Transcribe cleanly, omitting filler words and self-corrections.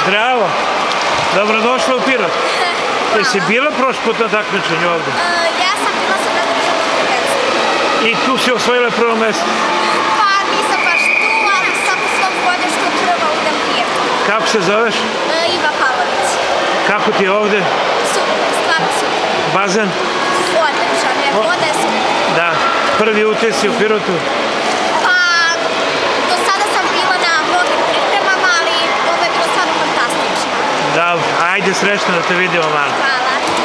Zdravo. Dobrodošla u Pirot. Jesi bila prošli put na takmičenju ovde? Ja sam bila sad na državnom prvenstvu. I tu si osvojila prvo mesto? Pa nisam baš tu, ali sam u svom godištu prva u Dampijetu. Kako se zoveš? Iva Pavlović. Kako ti je ovde? Super, stvarno super. Bazen? Odličan je, voda je super. Da. Prvi utisci u Pirotu? Pa, do sada sam bila na mnogim pripremama, ali ovo je bilo stvarno fantastično. Da, ajde srećno da te vidimo malo. Hvala.